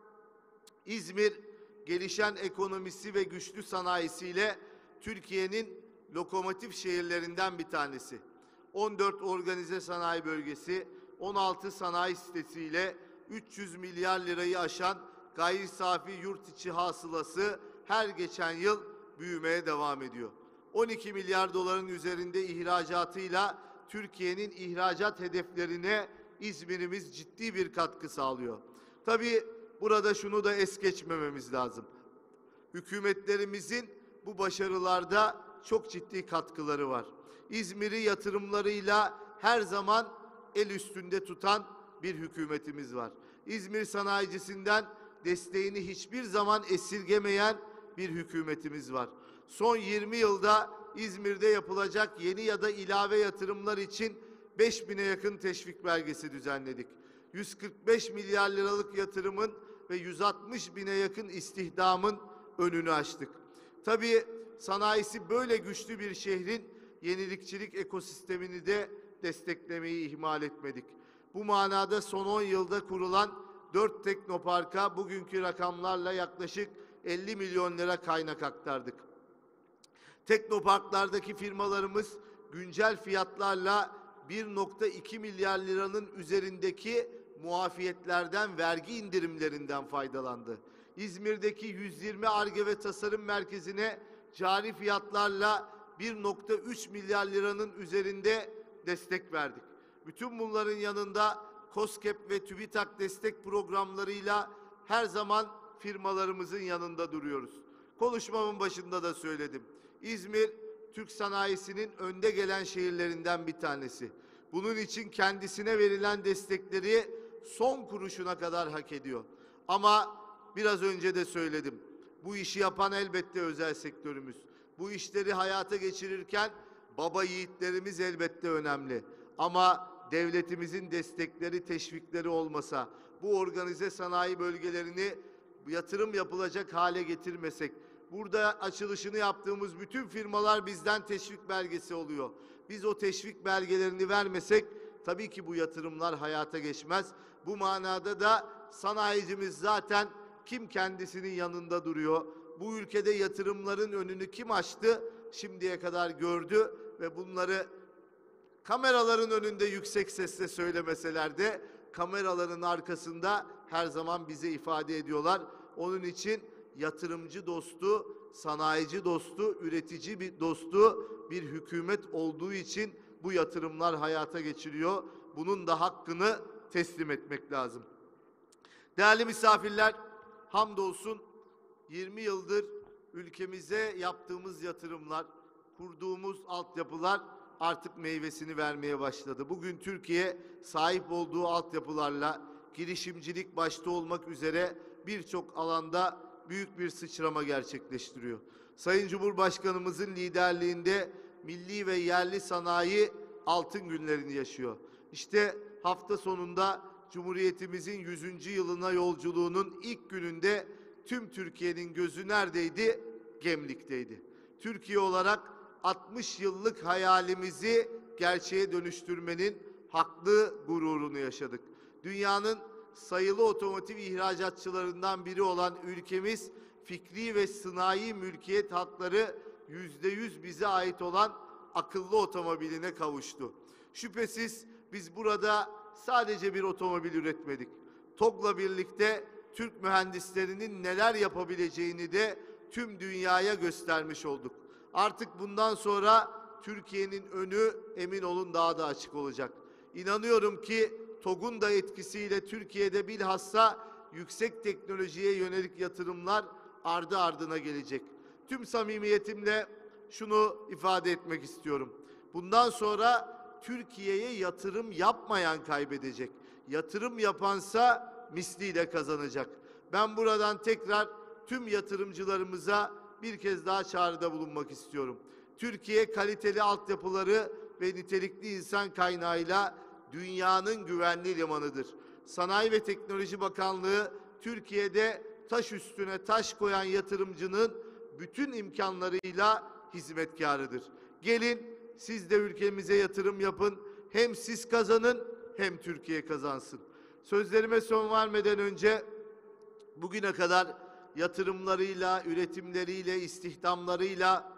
İzmir gelişen ekonomisi ve güçlü sanayisiyle Türkiye'nin lokomotif şehirlerinden bir tanesi. on dört organize sanayi bölgesi, on altı sanayi sitesiyle üç yüz milyar lirayı aşan gayri safi yurt içi hasılası her geçen yıl büyümeye devam ediyor. on iki milyar doların üzerinde ihracatıyla Türkiye'nin ihracat hedeflerine İzmir'imiz ciddi bir katkı sağlıyor. Tabii burada şunu da es geçmememiz lazım. Hükümetlerimizin bu başarılarda çok ciddi katkıları var. İzmir'i yatırımlarıyla her zaman el üstünde tutan bir hükümetimiz var. İzmir sanayicisinden desteğini hiçbir zaman esirgemeyen bir hükümetimiz var. Son yirmi yılda İzmir'de yapılacak yeni ya da ilave yatırımlar için beş bine yakın teşvik belgesi düzenledik. yüz kırk beş milyar liralık yatırımın ve yüz altmış bine yakın istihdamın önünü açtık. Tabii sanayisi böyle güçlü bir şehrin yenilikçilik ekosistemini de desteklemeyi ihmal etmedik. Bu manada son on yılda kurulan dört teknoparka bugünkü rakamlarla yaklaşık elli milyon lira kaynak aktardık. Teknoparklardaki firmalarımız güncel fiyatlarla bir nokta iki milyar liranın üzerindeki muafiyetlerden, vergi indirimlerinden faydalandı. İzmir'deki yüz yirmi Ar-Ge ve Tasarım Merkezi'ne cari fiyatlarla bir nokta üç milyar liranın üzerinde destek verdik. Bütün bunların yanında KOSGEB ve TÜBİTAK destek programlarıyla her zaman firmalarımızın yanında duruyoruz. Konuşmamın başında da söyledim. İzmir, Türk sanayisinin önde gelen şehirlerinden bir tanesi. Bunun için kendisine verilen destekleri son kuruşuna kadar hak ediyor. Ama biraz önce de söyledim. Bu işi yapan elbette özel sektörümüz. Bu işleri hayata geçirirken baba yiğitlerimiz elbette önemli. Ama devletimizin destekleri, teşvikleri olmasa, bu organize sanayi bölgelerini yatırım yapılacak hale getirmesek, Burada açılışını yaptığımız bütün firmalar bizden teşvik belgesi oluyor. Biz o teşvik belgelerini vermesek tabii ki bu yatırımlar hayata geçmez. Bu manada da sanayicimiz zaten kim kendisinin yanında duruyor? Bu ülkede yatırımların önünü kim açtı? Şimdiye kadar gördü ve bunları kameraların önünde yüksek sesle söylemeseler de kameraların arkasında her zaman bize ifade ediyorlar. Onun için yatırımcı dostu, sanayici dostu, üretici bir dostu bir hükümet olduğu için bu yatırımlar hayata geçiriyor. Bunun da hakkını teslim etmek lazım. Değerli misafirler, hamdolsun yirmi yıldır ülkemize yaptığımız yatırımlar, kurduğumuz altyapılar artık meyvesini vermeye başladı. Bugün Türkiye sahip olduğu altyapılarla girişimcilik başta olmak üzere birçok alanda büyük bir sıçrama gerçekleştiriyor. Sayın Cumhurbaşkanımızın liderliğinde milli ve yerli sanayi altın günlerini yaşıyor. İşte hafta sonunda Cumhuriyetimizin yüzüncü yılına yolculuğunun ilk gününde tüm Türkiye'nin gözü neredeydi? Gemlik'teydi. Türkiye olarak altmış yıllık hayalimizi gerçeğe dönüştürmenin haklı gururunu yaşadık. Dünyanın sayılı otomotiv ihracatçılarından biri olan ülkemiz, fikri ve sanayi mülkiyet hakları yüzde yüz bize ait olan akıllı otomobiline kavuştu. Şüphesiz biz burada sadece bir otomobil üretmedik. TOGG'la birlikte Türk mühendislerinin neler yapabileceğini de tüm dünyaya göstermiş olduk. Artık bundan sonra Türkiye'nin önü emin olun daha da açık olacak. İnanıyorum ki TOGG'un da etkisiyle Türkiye'de bilhassa yüksek teknolojiye yönelik yatırımlar ardı ardına gelecek. Tüm samimiyetimle şunu ifade etmek istiyorum. Bundan sonra Türkiye'ye yatırım yapmayan kaybedecek. Yatırım yapansa misliyle kazanacak. Ben buradan tekrar tüm yatırımcılarımıza bir kez daha çağrıda bulunmak istiyorum. Türkiye kaliteli altyapıları ve nitelikli insan kaynağıyla dünyanın güvenli limanıdır. Sanayi ve Teknoloji Bakanlığı Türkiye'de taş üstüne taş koyan yatırımcının bütün imkanlarıyla hizmetkarıdır. Gelin siz de ülkemize yatırım yapın. Hem siz kazanın hem Türkiye kazansın. Sözlerime son vermeden önce bugüne kadar yatırımlarıyla, üretimleriyle, istihdamlarıyla,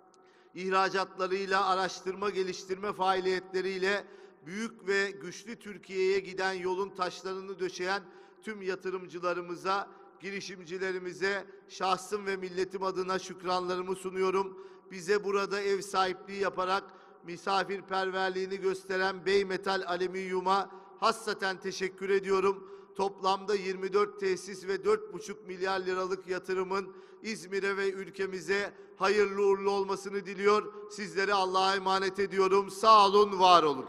ihracatlarıyla, araştırma geliştirme faaliyetleriyle büyük ve güçlü Türkiye'ye giden yolun taşlarını döşeyen tüm yatırımcılarımıza, girişimcilerimize şahsım ve milletim adına şükranlarımı sunuyorum. Bize burada ev sahipliği yaparak misafirperverliğini gösteren Beymetal Alüminyum'a hassaten teşekkür ediyorum. Toplamda yirmi dört tesis ve dört buçuk milyar liralık yatırımın İzmir'e ve ülkemize hayırlı uğurlu olmasını diliyor. Sizlere Allah'a emanet ediyorum. Sağ olun, var olun.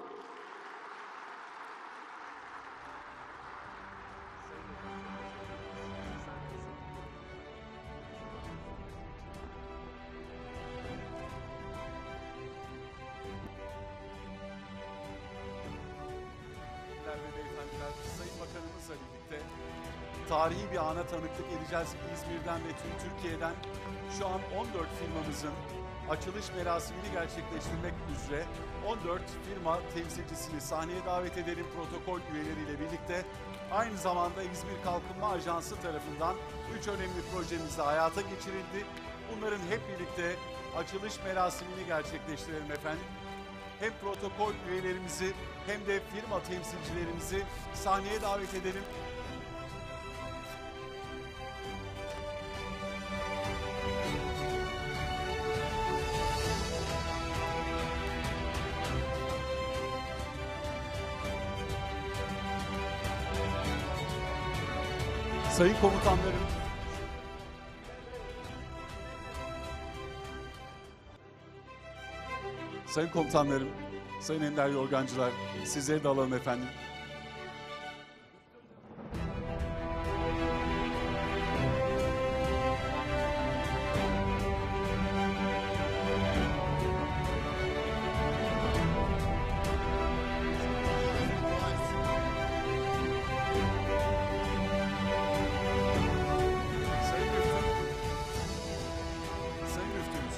Ve beyefendiler, Sayın Bakanımızla birlikte tarihi bir ana tanıklık edeceğiz. İzmir'den ve tüm Türkiye'den şu an on dört firmamızın açılış merasimini gerçekleştirmek üzere on dört firma temsilcisini sahneye davet edelim protokol üyeleriyle birlikte. Aynı zamanda İzmir Kalkınma Ajansı tarafından üç önemli projemiz de hayata geçirildi. Bunların hep birlikte açılış merasimini gerçekleştirelim efendim. Hem protokol üyelerimizi hem de firma temsilcilerimizi sahneye davet edelim. Sayın komutanlarım, Sayın komutanlarım, Sayın Ender Yorgancılar, sizleri de alalım efendim. Sayın Müftüm, Müftümüz.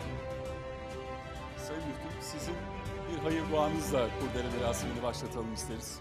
Sayın Müftüm, sizin bir hayır duanızla kurdele merasimini başlatalım isteriz.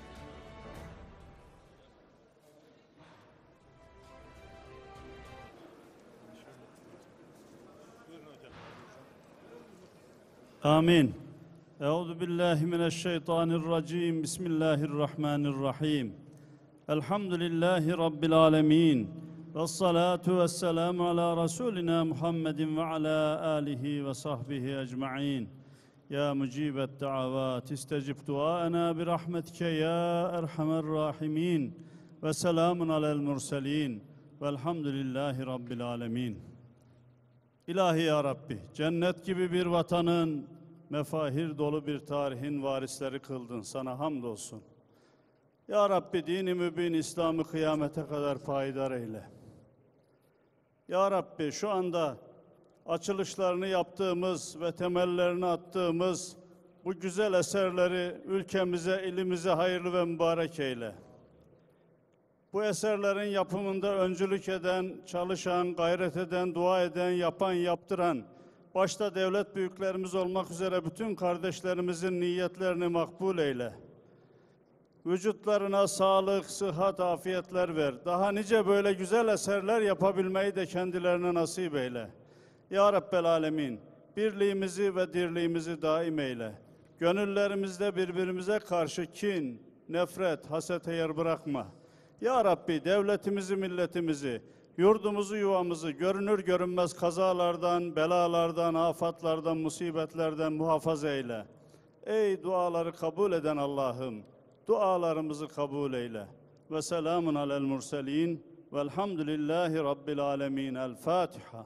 آمين. أعوذ بالله من الشيطان الرجيم. بسم الله الرحمن الرحيم. الحمد لله رب العالمين. والصلاة والسلام على رسولنا محمد وعلى آله وصحبه أجمعين. يا مجيب الدعوات استجب دعاءنا برحمتك يا أرحم الراحمين. وسلام على المرسلين. والحمد لله رب العالمين. İlahi ya Rabbi, cennet gibi bir vatanın, mefahir dolu bir tarihin varisleri kıldın. Sana hamdolsun. Ya Rabbi, dini mübin İslam'ı kıyamete kadar payidar eyle. Ya Rabbi, şu anda açılışlarını yaptığımız ve temellerini attığımız bu güzel eserleri ülkemize, ilimize hayırlı ve mübarek eyle. Bu eserlerin yapımında öncülük eden, çalışan, gayret eden, dua eden, yapan, yaptıran, başta devlet büyüklerimiz olmak üzere bütün kardeşlerimizin niyetlerini makbul eyle. Vücutlarına sağlık, sıhhat, afiyetler ver. Daha nice böyle güzel eserler yapabilmeyi de kendilerine nasip eyle. Ya Rabbel Alemin, birliğimizi ve dirliğimizi daim eyle. Gönüllerimizde birbirimize karşı kin, nefret, hasete yer bırakma. Ya Rabbi, devletimizi, milletimizi, yurdumuzu, yuvamızı görünür görünmez kazalardan, belalardan, afatlardan, musibetlerden muhafaza eyle. Ey duaları kabul eden Allah'ım, dualarımızı kabul eyle. Ve selamun alel murselin velhamdülillahi rabbil alemin. El Fatiha.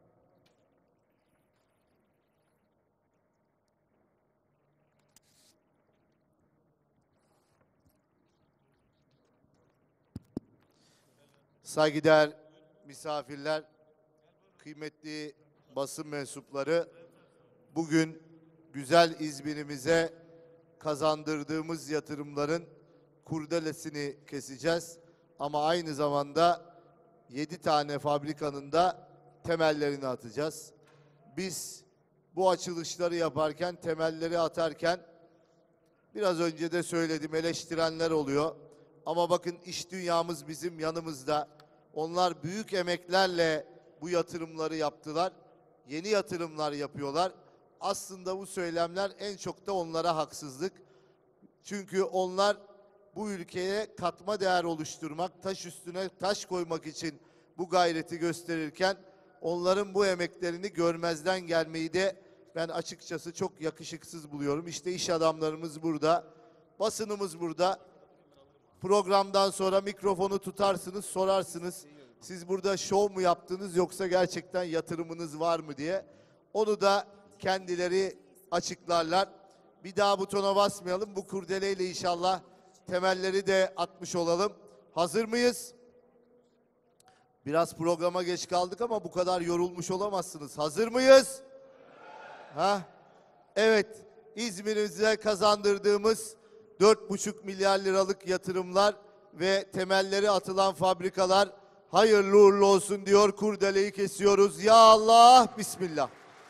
Saygıdeğer misafirler, kıymetli basın mensupları, bugün güzel İzmir'imize kazandırdığımız yatırımların kurdelesini keseceğiz. Ama aynı zamanda yedi tane fabrikanın da temellerini atacağız. Biz bu açılışları yaparken, temelleri atarken, biraz önce de söyledim, eleştirenler oluyor. Ama bakın, iş dünyamız bizim yanımızda. Onlar büyük emeklerle bu yatırımları yaptılar. Yeni yatırımlar yapıyorlar. Aslında bu söylemler en çok da onlara haksızlık. Çünkü onlar bu ülkeye katma değer oluşturmak, taş üstüne taş koymak için bu gayreti gösterirken, onların bu emeklerini görmezden gelmeyi de ben açıkçası çok yakışıksız buluyorum. İşte iş adamlarımız burada, basınımız burada. Programdan sonra mikrofonu tutarsınız, sorarsınız. Siz burada şov mu yaptınız yoksa gerçekten yatırımınız var mı diye. Onu da kendileri açıklarlar. Bir daha butona basmayalım. Bu kurdeleyle inşallah temelleri de atmış olalım. Hazır mıyız? Biraz programa geç kaldık ama bu kadar yorulmuş olamazsınız. Hazır mıyız? Ha? Evet. İzmir'imize kazandırdığımız dört buçuk milyar liralık yatırımlar ve temelleri atılan fabrikalar hayırlı uğurlu olsun diyor. Kurdeleyi kesiyoruz. Ya Allah, Bismillah.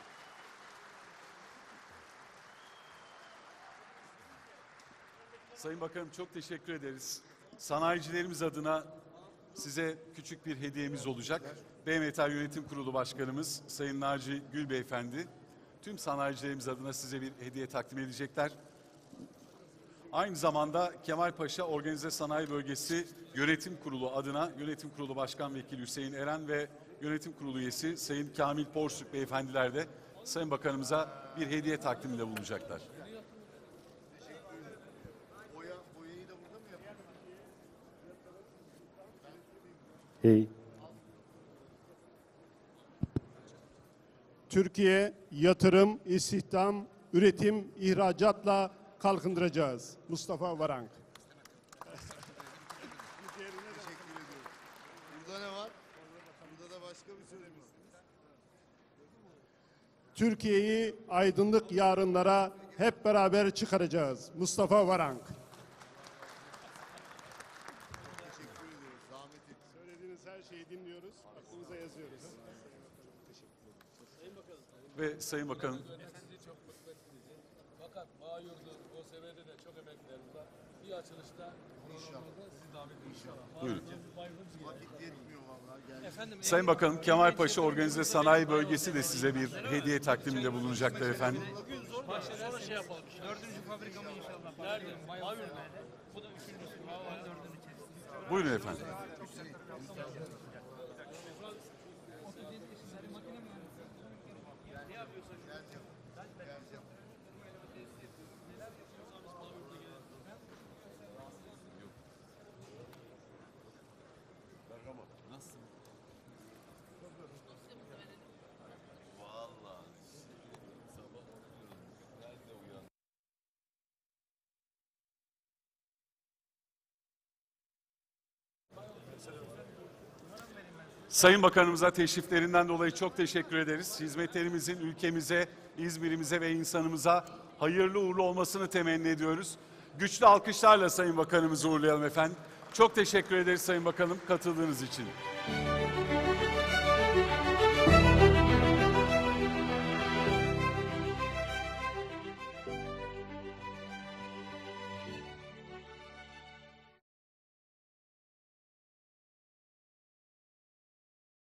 Sayın Bakanım, çok teşekkür ederiz. Sanayicilerimiz adına size küçük bir hediyemiz olacak. B M T Yönetim Kurulu Başkanımız Sayın Naci Gül Beyefendi tüm sanayicilerimiz adına size bir hediye takdim edecekler. Aynı zamanda Kemalpaşa Organize Sanayi Bölgesi Yönetim Kurulu adına Yönetim Kurulu Başkan Vekili Hüseyin Eren ve Yönetim Kurulu üyesi Sayın Kamil Porsuk Beyefendiler de Sayın Bakanımıza bir hediye takdiminde bulunacaklar. Hey. Türkiye yatırım, istihdam, üretim, ihracatla kalkındıracağız. Mustafa Varank. Burada ne var? Burada da başka bir sözümüz. Türkiye'yi aydınlık yarınlara hep beraber çıkaracağız. Mustafa Varank. Teşekkür ediyoruz. Zahmet ettiniz. Söylediğiniz her şeyi dinliyoruz. Aklımıza yazıyoruz. Ve Sayın Bakanım, Fakat Bağyurdu, O S B'de de çok emeklerimiz var. Bir açılışta programlarda sizi davet ediyoruz. buyurun. Vakit yetmiyor vallahi. Efendim, Sayın Bakanım, Kemalpaşa Organize Sanayi Bölgesi de size bir hediye takdiminde bulunacaktır efendim. sonra şey yapalım. Dördüncü fabrikamı inşallah. Nerede? Bağyurdu. Bu da üçüncüsü. Dördüncü. Buyurun efendim. Sayın Bakanımıza teşriflerinden dolayı çok teşekkür ederiz. Hizmetlerimizin ülkemize, İzmir'imize ve insanımıza hayırlı uğurlu olmasını temenni ediyoruz. Güçlü alkışlarla Sayın Bakanımızı uğurlayalım efendim. Çok teşekkür ederiz Sayın Bakanım katıldığınız için.